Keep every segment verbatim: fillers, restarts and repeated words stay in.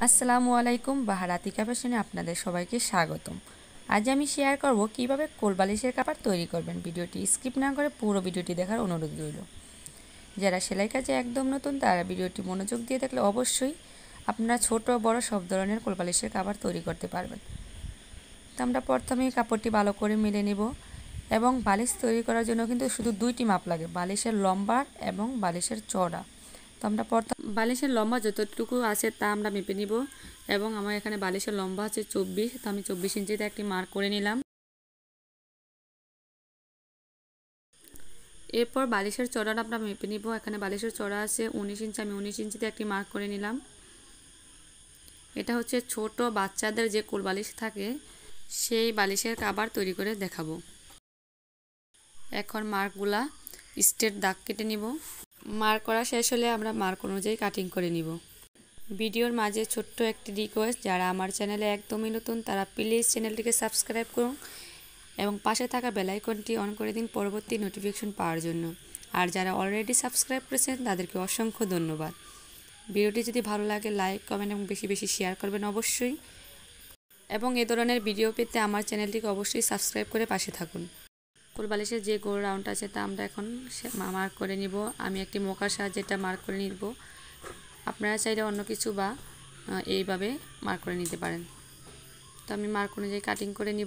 আসসালামু আলাইকুম, বাহারাতিকা ফ্যাশনে আপনাদের সবাইকে স্বাগতম। আজ আমি শেয়ার করব কিভাবে কোলবালিশের কাপড় তৈরি করবেন। ভিডিওটি স্কিপ না করে পুরো ভিডিওটি দেখার অনুরোধ রইল। যারা সেলাই কাজে একদম নতুন তারা ভিডিওটি মনোযোগ দিয়ে দেখলে অবশ্যই আপনারা ছোট বড় সব ধরনের কোলবালিশের কাপড় তৈরি করতে পারবেন। তো আমরা প্রথমেই কাপড়টি ভালো করে মিলে নেব এবং বালিশ তৈরি করার জন্য কিন্তু শুধু দুইটি মাপ লাগে, বালিশের লম্বা এবং বালিশের চওড়া। তো আমরা প্রথম বালিশের লম্বা যতটুকু আছে তা আমরা মেপে নিব এবং আমার এখানে বালিশের লম্বা আছে চব্বিশ, তো আমি চব্বিশ ইঞ্চিতে একটি মার্ক করে নিলাম। এরপর বালিশের চওড়াটা আমরা মেপে নিব। এখানে বালিশের চওড়া আছে উনিশ ইঞ্চি, আমি উনিশ ইঞ্চিতে একটি মার্ক করে নিলাম। এটা হচ্ছে ছোট বাচ্চাদের যে কোল বালিশ থাকে সেই বালিশের কাভার তৈরি করে দেখাবো। এখন মার্কগুলা স্ট্রেট দাগ কেটে নিব। মার্ক করা শেষ হলে আমরা মার্ক অনুযায়ী কাটিং করে নিব। ভিডিওর মাঝে ছোট্ট একটি রিকোয়েস্ট, যারা আমার চ্যানেলে একদমই নতুন তারা প্লিজ চ্যানেলটিকে সাবস্ক্রাইব করুন এবং পাশে থাকা বেল আইকনটি অন করে দিন পরবর্তী নোটিফিকেশন পাওয়ার জন্য। আর যারা অলরেডি সাবস্ক্রাইব করেছেন তাদেরকে অসংখ্য ধন্যবাদ। ভিডিওটি যদি ভালো লাগে লাইক কমেন্ট এবং বেশি বেশি শেয়ার করবেন অবশ্যই, এবং এ ধরনের ভিডিও পেতে আমার চ্যানেলটিকে অবশ্যই সাবস্ক্রাইব করে পাশে থাকুন। কোলবালিশের যে গোল রাউন্ড আছে তা আমরা এখন মার্ক করে নিব। আমি একটি মোকার সাহায্যে এটা মার্ক করে নিব। আপনারা চাইলে অন্য কিছু বা এইভাবে মার্ক করে নিতে পারেন। তো আমি মার্ক অনুযায়ী কাটিং করে নিব।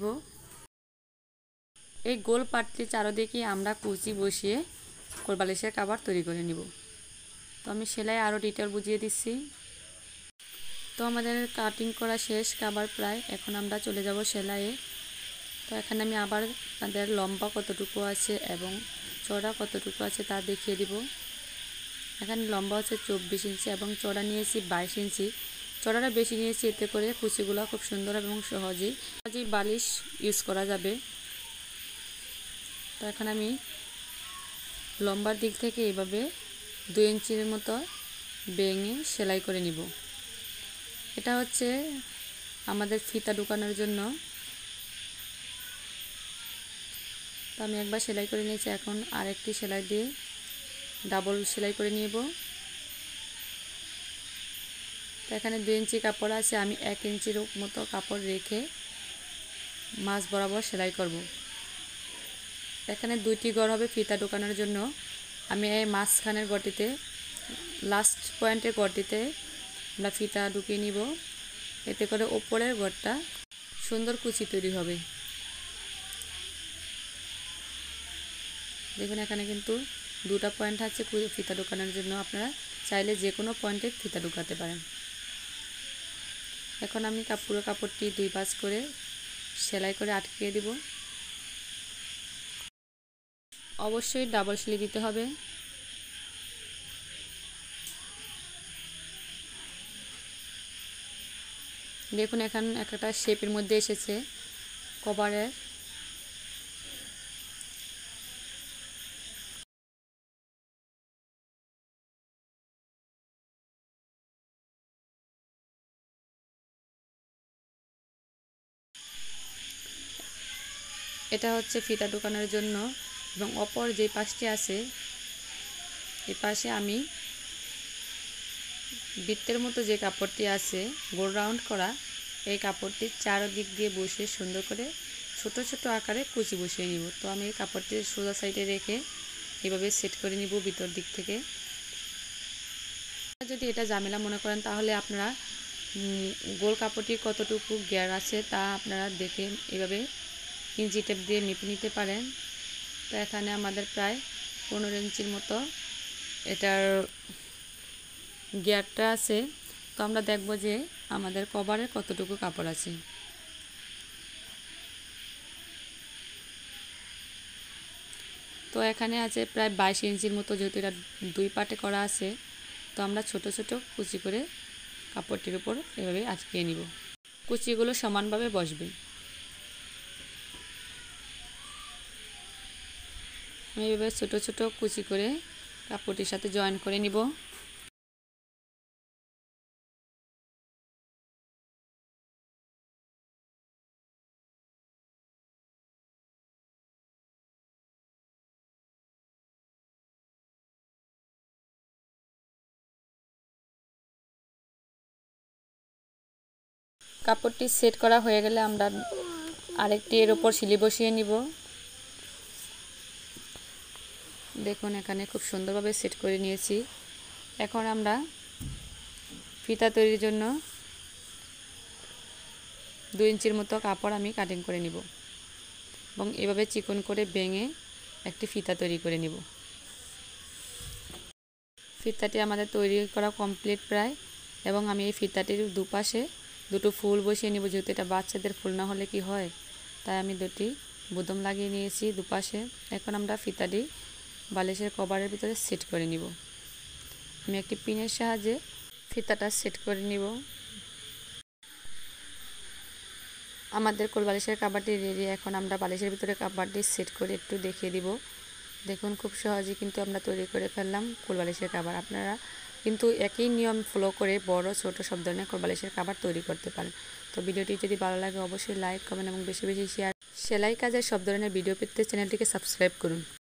এই গোল পাটটির চারদিকে আমরা কুচি বসিয়ে কোলবালিশের কাভার তৈরি করে নিব। তো আমি সেলাই আরও ডিটেল বুঝিয়ে দিচ্ছি। তো আমাদের কাটিং করা শেষ কাভার প্রায়, এখন আমরা চলে যাব সেলাইয়ে। তো এখানে আমি আবার আমাদের লম্বা কতটুকু আছে এবং চওড়া কতটুকু আছে তা দেখিয়ে দিব। এখানে লম্বা হচ্ছে চব্বিশ ইঞ্চি এবং চওড়া নিয়েছি বাইশ ইঞ্চি। চওড়াটা বেশি নিয়েছি এতে করে কুচিগুলো খুব সুন্দর এবং সহজেই সহজেই বালিশ ইউজ করা যাবে। তো এখন আমি লম্বার দিক থেকে এভাবে দুই ইঞ্চির মতো ভেঙে সেলাই করে নিব। এটা হচ্ছে আমাদের ফিতা ঢুকানোর জন্য। তো আমি একবার সেলাই করে নিয়েছি, এখন আরেকটি সেলাই দিয়ে ডাবল সেলাই করে নিব। তো এখানে দুই ইঞ্চি কাপড় আছে, আমি এক ইঞ্চির মতো কাপড় রেখে মাছ বরাবর সেলাই করব। এখানে দুইটি গড় হবে ফিতা ঢোকানোর জন্য। আমি এই মাঝখানের গটিতে লাস্ট পয়েন্টের গটিতে আমরা ফিতা ঢুকিয়ে নিব, এতে করে ওপরের গড়টা সুন্দর কুচি তৈরি হবে। দেখুন এখানে কিন্তু দুটা পয়েন্ট আছে ফিতা ঢোকানোর জন্য, আপনারা চাইলে যে কোনো পয়েন্টে ফিতা ঢুকাতে পারেন। এখন আমি পুরো কাপড়টি দুই পাশ করে সেলাই করে আটকিয়ে দিব। অবশ্যই ডাবল সেলাই দিতে হবে। দেখুন এখন একটা শেপের মধ্যে এসেছে কভারের। এটা হচ্ছে ফিতা ঢোকানোর জন্য এবং অপর যে পাশটি আছে এই পাশে আমি বৃত্তের মতো যে কাপড়টি আছে গোল রাউন্ড করা, এই কাপড়টি চারদিক দিয়ে বসে সুন্দর করে ছোট ছোট আকারে কুচি বসিয়ে নিব। তো আমি এই কাপড়টি সোজা সাইডে রেখে এভাবে সেট করে নিব ভিতর দিক থেকে। যদি এটা ঝামেলা মনে করেন তাহলে আপনারা গোল কাপড়টির কতটুকু গ্যার আছে তা আপনারা দেখে এভাবে ইঞ্চি টেপ দিয়ে মেপে নিতে পারেন। তো এখানে আমাদের প্রায় পনেরো ইঞ্চির মতো এটার গিয়ারটা আছে। তো আমরা দেখব যে আমাদের কভারে কতটুকু কাপড় আছে। তো এখানে আছে প্রায় বাইশ ইঞ্চির মতো, যেহেতু এটা দুই পার্টে করা আছে। তো আমরা ছোট ছোট কুচি করে কাপড়টির উপর এভাবে আটকিয়ে নিব। কুচিগুলো সমানভাবে বসবে। আমি এভাবে ছোট ছোট কুচি করে কাপড়টির সাথে জয়েন করে নিব। কাপড়টি সেট করা হয়ে গেলে আমরা আরেকটি এর উপর সিলি বসিয়ে নিব। দেখুন এখানে খুব সুন্দরভাবে সেট করে নিয়েছি। এখন আমরা ফিতা তৈরির জন্য দুই ইঞ্চির মতো কাপড় আমি কাটিং করে নিব এবং এভাবে চিকন করে ভেঙে একটি ফিতা তৈরি করে নিব। ফিতাটি আমাদের তৈরি করা কমপ্লিট প্রায়, এবং আমি এই ফিতাটির দুপাশে দুটো ফুল বসিয়ে নিব। যেহেতু এটা বাচ্চাদের ফুল না হলে কি হয়, তাই আমি দুটি বুদম লাগিয়ে নিয়েছি দুপাশে। এখন আমরা ফিতাটি বালিশের কভারের ভিতরে সেট করে নিব। আমি একটি পিনের সাহায্যে ফিতাটা সেট করে নিব। আমাদের কোল বালিশের কাভারটি রেডি। এখন আমরা বালিশের ভিতরে কাভারটি সেট করে একটু দেখিয়ে দিব। দেখুন খুব সহজেই কিন্তু আমরা তৈরি করে ফেললাম কোল বালিশের কাভার। আপনারা কিন্তু একই নিয়ম ফলো করে বড় ছোট সব ধরনের কোল বালিশের কাভার তৈরি করতে পারেন। তো ভিডিওটি যদি ভালো লাগে অবশ্যই লাইক কমেন্ট এবং বেশি বেশি শেয়ার। সেলাই কাজের সব ধরনের ভিডিও পেতে চ্যানেলটিকে সাবস্ক্রাইব করুন।